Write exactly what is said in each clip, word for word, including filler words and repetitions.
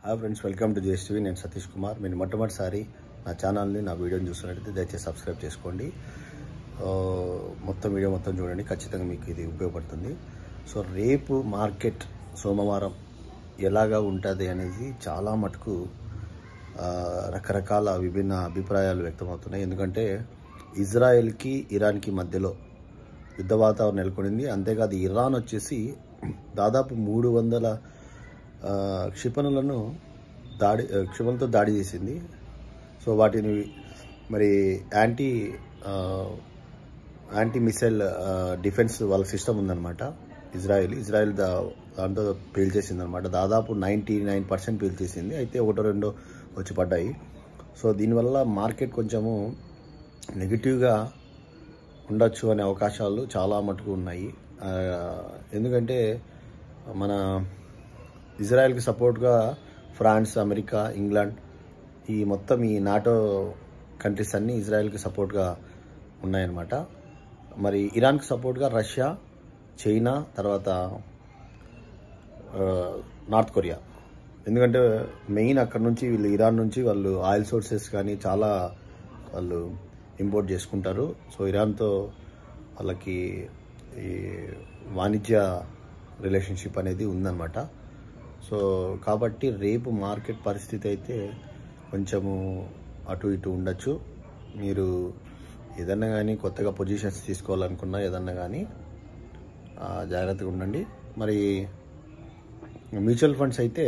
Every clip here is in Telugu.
Hi friends, welcome to JSTV. నేను సతీష్ కుమార్. మీరు మొట్టమొదటిసారి నా ఛానల్ని నా వీడియోని చూస్తున్నట్టయితే దయచేసి సబ్స్క్రైబ్ చేసుకోండి. మొత్తం వీడియో మొత్తం చూడండి, ఖచ్చితంగా మీకు ఇది ఉపయోగపడుతుంది. సో రేపు మార్కెట్ సోమవారం ఎలాగా ఉంటుంది అనేది చాలా మటుకు రకరకాల విభిన్న అభిప్రాయాలు వ్యక్తమవుతున్నాయి. ఎందుకంటే ఇజ్రాయెల్కి ఇరాన్కి మధ్యలో యుద్ధ వాతావరణం నెలకొనింది. అంతేకాదు ఇరాన్ వచ్చేసి దాదాపు మూడు వందల క్షిపణులను దాడి క్షిపణులతో దాడి చేసింది. సో వాటిని మరి యాంటీ యాంటీ మిసైల్ డిఫెన్స్ వాళ్ళ సిస్టమ్ ఉందన్నమాట. ఇజ్రాయెల్ ఇజ్రాయెల్ దా దాంతో పేల్చేసింది అనమాట. దాదాపు నైంటీ నైన్ పర్సెంట్ పేల్చేసింది. అయితే ఒకటో రెండో వచ్చి పడ్డాయి. సో దీనివల్ల మార్కెట్ కొంచెము నెగిటివ్గా ఉండొచ్చు అనే అవకాశాలు చాలా మటుకు ఉన్నాయి. ఎందుకంటే మన ఇజ్రాయెల్కి సపోర్ట్గా ఫ్రాన్స్, అమెరికా, ఇంగ్లాండ్ ఈ మొత్తం ఈ నాటో కంట్రీస్ అన్నీ ఇజ్రాయెల్కి సపోర్ట్గా ఉన్నాయన్నమాట. మరి ఇరాన్కి సపోర్ట్గా రష్యా, చైనా, తర్వాత నార్త్ కొరియా. ఎందుకంటే మెయిన్ అక్కడ నుంచి వీళ్ళు ఇరాన్ నుంచి వాళ్ళు ఆయిల్ సోర్సెస్ కానీ చాలా వాళ్ళు ఇంపోర్ట్ చేసుకుంటారు. సో ఇరాన్తో వాళ్ళకి ఈ వాణిజ్య రిలేషన్షిప్ అనేది ఉందన్నమాట. సో కాబట్టి రేపు మార్కెట్ పరిస్థితి అయితే కొంచెము అటు ఇటు ఉండొచ్చు. మీరు ఏదన్నా కానీ కొత్తగా పొజిషన్స్ తీసుకోవాలనుకున్నా ఏదన్నా కానీ జాగ్రత్తగా ఉండండి. మరి మ్యూచువల్ ఫండ్స్ అయితే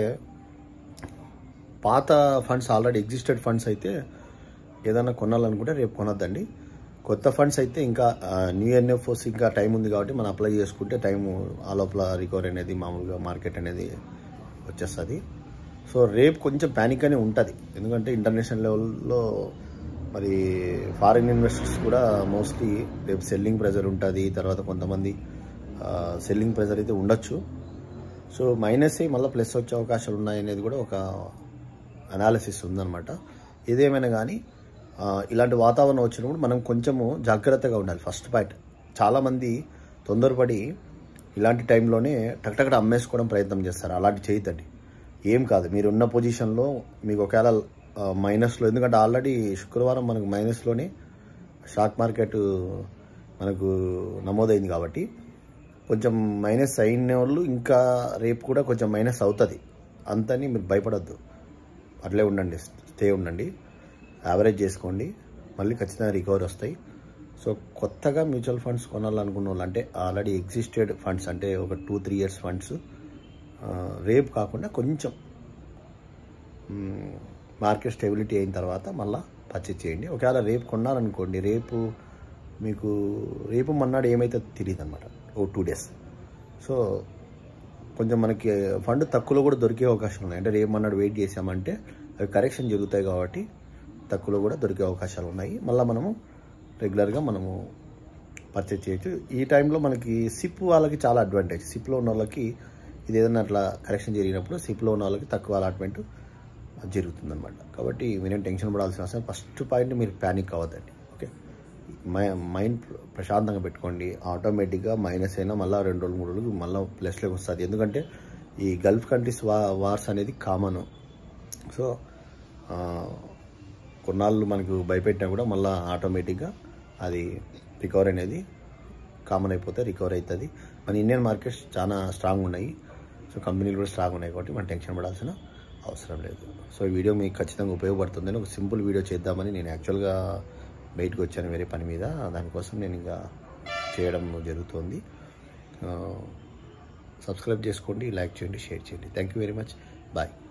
పాత ఫండ్స్ ఆల్రెడీ ఎగ్జిస్టెడ్ ఫండ్స్ అయితే ఏదన్నా కొనాలనుకుంటే రేపు కొనొద్దండి. కొత్త ఫండ్స్ అయితే ఇంకా న్యూ ఎన్ఎఫ్ఓస్ ఇంకా టైం ఉంది కాబట్టి మనం అప్లై చేసుకుంటే టైము ఆ లోపల రికవరీ అనేది మామూలుగా మార్కెట్ అనేది వచ్చేస్తుంది. సో రేపు కొంచెం ప్యానిక్ అనే ఉంటుంది. ఎందుకంటే ఇంటర్నేషనల్ లెవెల్లో మరి ఫారిన్ ఇన్వెస్టర్స్ కూడా మోస్ట్లీ రేపు సెల్లింగ్ ప్రెజర్ ఉంటుంది. తర్వాత కొంతమంది సెల్లింగ్ ప్రెజర్ అయితే ఉండొచ్చు. సో మైనస్ అయ్యి మళ్ళీ ప్లస్ వచ్చే అవకాశాలు ఉన్నాయనేది కూడా ఒక అనాలిసిస్ ఉందన్నమాట. ఏదేమైనా కానీ ఇలాంటి వాతావరణం వచ్చినప్పుడు మనం కొంచెము జాగ్రత్తగా ఉండాలి. ఫస్ట్ పాయింట్, చాలామంది తొందరపడి ఇలాంటి టైంలోనే టక్టక్కడ అమ్మేసుకోవడం ప్రయత్నం చేస్తారు. అలాంటి చేయొద్దండి. ఏం కాదు, మీరు ఉన్న పొజిషన్లో మీకు ఒకవేళ మైనస్లో, ఎందుకంటే ఆల్రెడీ శుక్రవారం మనకు మైనస్లోనే స్టాక్ మార్కెట్ మనకు నమోదైంది కాబట్టి కొంచెం మైనస్ అయిన వాళ్ళు ఇంకా రేపు కూడా కొంచెం మైనస్ అవుతుంది. అంతని మీరు భయపడద్దు, అట్లే ఉండండి, స్టే ఉండండి, యావరేజ్ చేసుకోండి, మళ్ళీ ఖచ్చితంగా రికవరీ వస్తాయి. సో కొత్తగా మ్యూచువల్ ఫండ్స్ కొనాలనుకున్న వాళ్ళు, అంటే ఆల్రెడీ ఎగ్జిస్టెడ్ ఫండ్స్, అంటే ఒక టూ త్రీ ఇయర్స్ ఫండ్స్ రేపు కాకుండా కొంచెం మార్కెట్ స్టెబిలిటీ అయిన తర్వాత మళ్ళీ పర్చేజ్ చేయండి. ఒకవేళ రేపు కొన్నారనుకోండి, రేపు మీకు రేపు మన్నాడు ఏమైతే తెలియదు అనమాట, ఓ టూ డేస్. సో కొంచెం మనకి ఫండ్ తక్కువలో కూడా దొరికే అవకాశం ఉన్నాయి. అంటే రేపు మన్నాడు వెయిట్ చేసామంటే అవి కరెక్షన్ జరుగుతాయి కాబట్టి తక్కువలో కూడా దొరికే అవకాశాలు ఉన్నాయి. మళ్ళీ మనము రెగ్యులర్గా మనము పర్చేజ్ చేయొచ్చు. ఈ టైంలో మనకి సిప్ వాళ్ళకి చాలా అడ్వాంటేజ్. సిప్లో ఉన్న వాళ్ళకి ఇది ఏదైనా అట్లా కరెక్షన్ జరిగినప్పుడు సిప్లో ఉన్న వాళ్ళకి తక్కువ అలాట్మెంట్ జరుగుతుందన్నమాట. కాబట్టి మీరేం టెన్షన్ పడాల్సిన అవసరం. ఫస్ట్ పాయింట్, మీరు ప్యానిక్ అవ్వద్దండి. ఓకే, మై మైండ్ ప్రశాంతంగా పెట్టుకోండి. ఆటోమేటిక్గా మైనస్ అయినా మళ్ళీ రెండు రోజులు మూడు రోజులు మళ్ళీ ప్లస్లోకి వస్తుంది. ఎందుకంటే ఈ గల్ఫ్ కంట్రీస్ వా వార్స్ అనేది కామన్. సో కొన్నాళ్ళు మనకు భయపెట్టినా కూడా మళ్ళీ ఆటోమేటిక్గా అది రికవరీ అనేది కామన్ అయిపోతే రికవరీ అవుతుంది. మన ఇండియన్ మార్కెట్స్ చాలా స్ట్రాంగ్ ఉన్నాయి. సో కంపెనీలు కూడా స్ట్రాంగ్ ఉన్నాయి కాబట్టి మనం టెన్షన్ పడాల్సిన అవసరం లేదు. సో ఈ వీడియో మీకు ఖచ్చితంగా ఉపయోగపడుతుందని ఒక సింపుల్ వీడియో చేద్దామని నేను యాక్చువల్గా బయటకు వచ్చాను వేరే పని మీద. దానికోసం నేను ఇంకా చేయడం జరుగుతుంది. సబ్స్క్రైబ్ చేసుకోండి, లైక్ చేయండి, షేర్ చేయండి. Thank you very much. Bye.